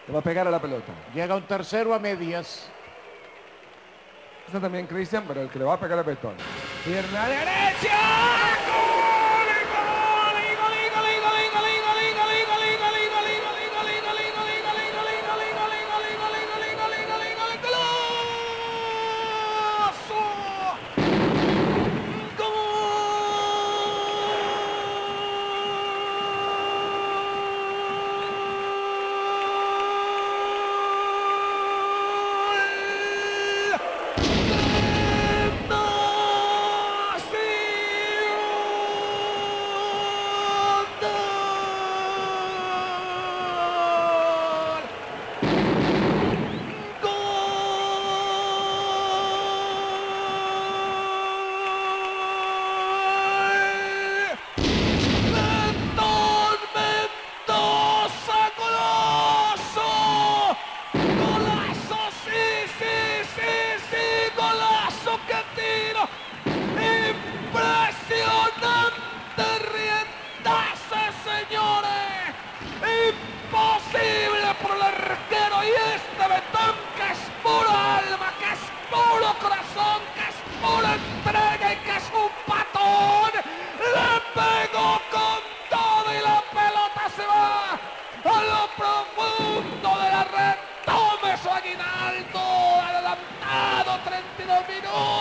Le va a pegar a la pelota. Llega un tercero a medias. Está también Cristian, pero el que le va a pegar a Betón. Pierna derecha. ¡Gol! ¡Gol! Imposible por el arquero y este Betón que es puro alma, que es puro corazón, que es pura entrega y que es un patón. Le pegó con todo y la pelota se va a lo profundo de la red. Tome su aguinaldo, adelantado 32 minutos.